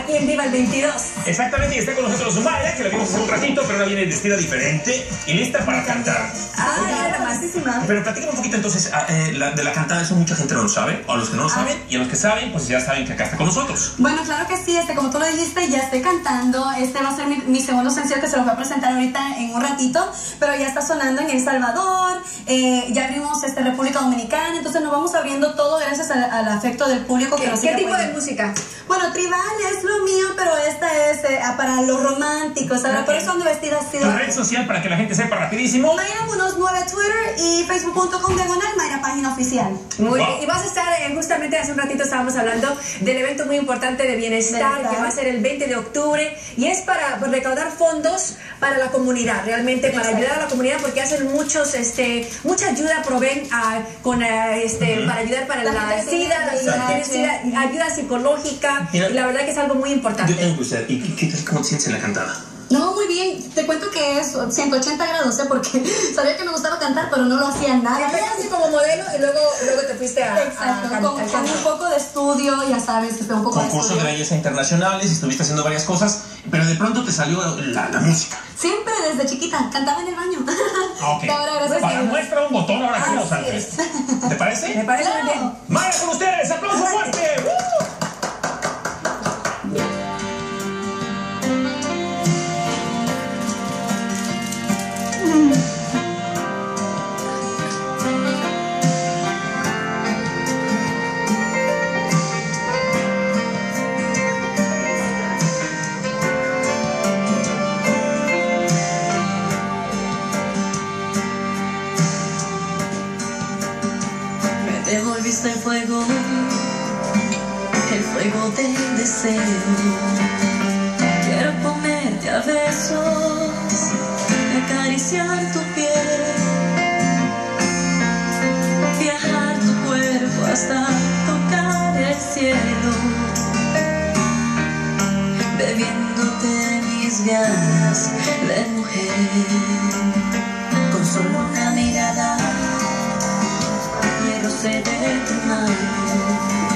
aquí en Viva el 22. Exactamente, y está con nosotros Mayra, que la vimos hace un ratito, pero ahora viene vestida diferente y lista para cantar. Ay, la masísima. Pero platícame un poquito entonces de la cantada, eso mucha gente no lo sabe, o a los que no lo saben, y a los que saben, pues ya saben que acá está con nosotros. Bueno, claro que sí, como tú lo dijiste, ya estoy cantando. Este va a ser mi segundo sencillo que se los voy a presentar ahorita en un ratito, pero ya está sonando en El Salvador, ya abrimos República Dominicana, entonces nos vamos abriendo todo gracias al afecto del público que nos sigue ¿Qué tipo de apoyando. música? Bueno, tribal es lo mío, pero esta es para los románticos, ¿sabes? Por eso ando vestida así. La red social para que la gente sepa rapidísimo. Mayra Munoz 9 Twitter y facebook.com/Mayra página oficial. Muy bien. Y vas a estar, justamente hace un ratito estábamos hablando del evento muy importante de bienestar que va a ser el 20 de octubre y es para recaudar fondos para la comunidad, realmente para ayudar a la comunidad porque hacen mucha ayuda, proveen para ayudar para la SIDA, ayuda psicológica. Mira, y la verdad que es algo muy importante. Yo tengo que usar, ¿cómo te sientes en la cantada? No, muy bien. Te cuento que es 180 grados, porque sabía que me gustaba cantar, pero no lo hacía nada. Empezaste como modelo y luego te fuiste a Exacto, con un poco de estudio, ya sabes, un poco concursos de belleza internacionales, estuviste haciendo varias cosas, pero de pronto te salió la música. Siempre desde chiquita, cantaba en el baño. Ok. Para muestra un botón ahora que los antes. ¿Te parece? Me parece muy bien. Mayra con ustedes, aplauso fuerte. Devolviste el fuego del deseo. Quiero comerte a besos, acariciar tu piel, viajar tu cuerpo hasta tocar el cielo, bebiéndote mis ganas de mujer. Con solo una mirada quiero ser de tu mano.